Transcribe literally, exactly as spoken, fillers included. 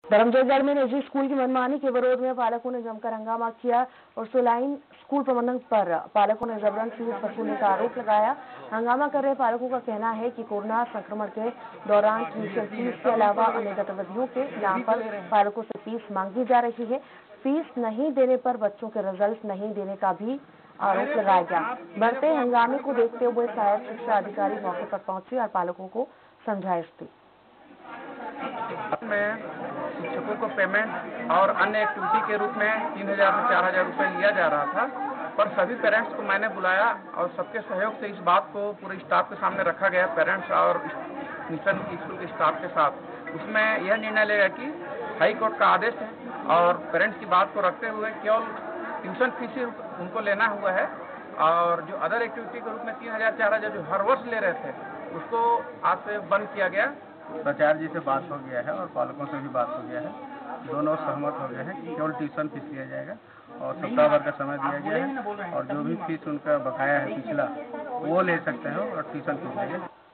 धर्मजयगढ़ में निजी स्कूल की मनमानी के विरोध में पालकों ने जमकर हंगामा किया और सोलाइन स्कूल प्रबंधन पर पालकों ने जबरन फीस वसूलने का आरोप लगाया। हंगामा कर रहे पालकों का कहना है कि कोरोना संक्रमण के दौरान ट्यूशन फीस के अलावा अन्य गतिविधियों के नाम पर पालकों से फीस मांगी जा रही है। फीस नहीं देने पर बच्चों के रिजल्ट नहीं देने का भी आरोप लगाया गया। बढ़ते हंगामे को देखते हुए सहायक शिक्षा अधिकारी मौके पर पहुंचे और पालकों को समझाया। शिक्षकों को पेमेंट और अन्य एक्टिविटी के रूप में तीन हजार से चार हजार रुपये लिया जा रहा था, पर सभी पेरेंट्स को मैंने बुलाया और सबके सहयोग से इस बात को पूरे स्टाफ के सामने रखा गया, पेरेंट्स और मिशन स्कूल के स्टाफ के साथ। उसमें यह निर्णय लिया कि हाई कोर्ट का आदेश है और पेरेंट्स की बात को रखते हुए केवल ट्यूशन फीस ही उनको लेना हुआ है और जो अदर एक्टिविटी के रूप में तीन हजार चार हजार जो हर वर्ष ले रहे थे उसको आज से बंद किया गया। प्राचार्य जी से बात हो गया है और पालकों से भी बात हो गया है, दोनों सहमत हो गए हैं कि केवल ट्यूशन फीस लिया जाएगा और सप्ताह भर का समय दिया गया है और जो भी फीस उनका बकाया है पिछला वो ले सकते हैं और ट्यूशन फीस लेंगे।